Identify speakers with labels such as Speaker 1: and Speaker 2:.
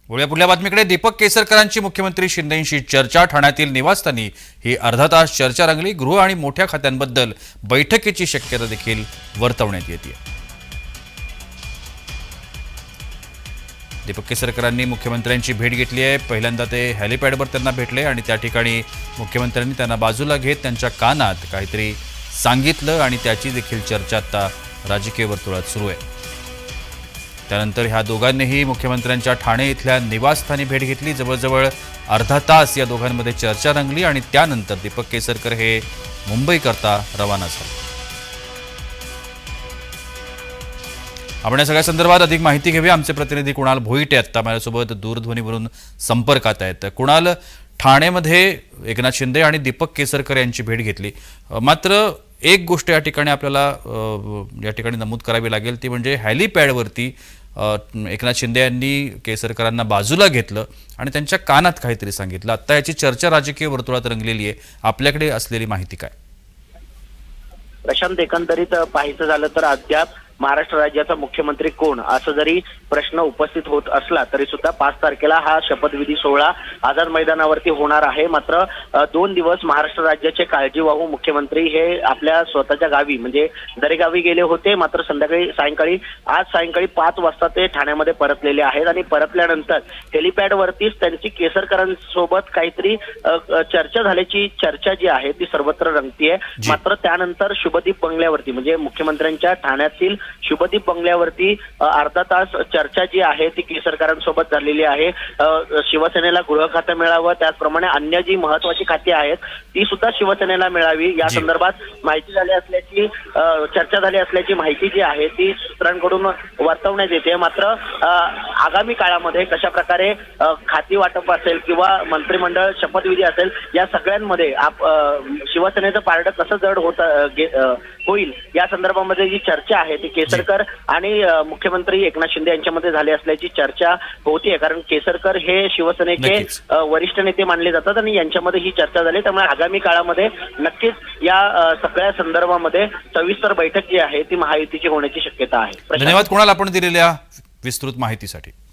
Speaker 1: पुढल्या बातमीकडे दीपक केसरकरांची मुख्यमंत्री शिंदेंशी चर्चा। ठाण्यातील निवासस्थानी ही अर्धा तास चर्चा रंगली। गृह आणि मोठ्या खात्यांबद्दल बैठकीची शक्यता देखील वर्तवण्यात येते। दीपक केसरकरांनी मुख्यमंत्र्यांची भेट घेतली आहे। पहिल्यांदा ते हेलिपॅडवर त्यांना भेटले आणि त्या ठिकाणी मुख्यमंत्र्यांनी त्यांना बाजूला घेत त्यांच्या कानात काहीतरी सांगितलं आणि त्याची देखील चर्चा आता राजकीय वर्तुळात सुरू आहे। त्यानंतर ह्या दोघांनीही मुख्यमंत्र्यांच्या ठाणे इथल्या निवासस्थानी भेट घेतली। जवळजवळ अर्धा तास या दोघांमध्ये चर्चा रंगली आणि त्यानंतर दीपक केसरकर हे मुंबईकरता रवाना झाले। आपण या सगळ्या संदर्भात अधिक माहिती घेऊया। आमचे प्रतिनिधी कुणाल भोईटे आता माझ्यासोबत दूरध्वनीवरून संपर्कात आहेत। कुणाल, ठाणेमध्ये एकनाथ शिंदे आणि दीपक केसरकर यांची भेट घेतली, मात्र एक गोष्ट या ठिकाणी आपल्याला नमूद करावी लागेल, ती म्हणजे हेलिपॅडवरती एकनाथ शिंदे यांनी केसरकरांना बाजूला घेतलं आणि त्यांच्या कानात काहीतरी सांगितलं। आता याची चर्चा राजकीय वर्तुळात रंगलेली आहे। आपल्याकडे असलेली माहिती काय?
Speaker 2: प्रशांत, एकंदरीत पाहायचं झालं तर अद्याप महाराष्ट्र राज्याचा मुख्यमंत्री कोण असं जरी प्रश्न उपस्थित होत असला तरी सुद्धा 5 तारखेला हा शपथविधी सोहळा आझाद मैदानावरती होणार आहे। मात्र 2 दिवस महाराष्ट्र राज्याचे काळजीवाहू मुख्यमंत्री हे आपल्या स्वतःच्या गावी म्हणजे दरेगावी गेले होते। मात्र आज सायंकाळी 5 वाजता ते ठाण्यामध्ये परतलेले आहेत आणि परतल्यानंतर हेलिपॅडवरतीच त्यांची केसरकरांसोबत काहीतरी चर्चा झाल्याची चर्चा जी आहे ती सर्वत्र रंगतीये। मात्र त्यानंतर शुभदीप बंगल्यावरती म्हणजे मुख्यमंत्र्यांच्या ठाण्यातील शुभदीप बंगल्यावरती अर्धा तास चर्चा जी आहे ती केसरकरांसोबत झालेली आहे। शिवसेनेला गृह खातं मिळावं, त्याचप्रमाणे अन्य जी महत्वाची खाती आहेत ती सुद्धा शिवसेनेला मिळावी या संदर्भात माहिती झाली असल्याची चर्चा झाली असल्याची माहिती जी आहे ती सूत्रांकडून वर्तवण्यात येते। मात्र आगामी काळामध्ये कशा प्रकारे खाती वाटप असेल किंवा मंत्रिमंडळ शपथविधी असेल या सगळ्यांमध्ये शिवसेनेचं पारडं कसं जड होईल या संदर्भामध्ये जी चर्चा आहे ती केसरकर आणि मुख्यमंत्री एकनाथ शिंदे यांच्यामध्ये झाली असल्याची चर्चा होतीये। कारण केसरकर हे शिवसेनेचे वरिष्ठ नेते मानले जातात आणि यांच्यामध्ये ही चर्चा झाली। त्यामुळे आगामी काळामध्ये नक्कीच या सगळ्या संदर्भामध्ये सविस्तर बैठक जी आहे ती महायुतीची होण्याची शक्यता आहे।
Speaker 1: धन्यवाद कुणाल, आपण दिलेल्या विस्तृत माहितीसाठी।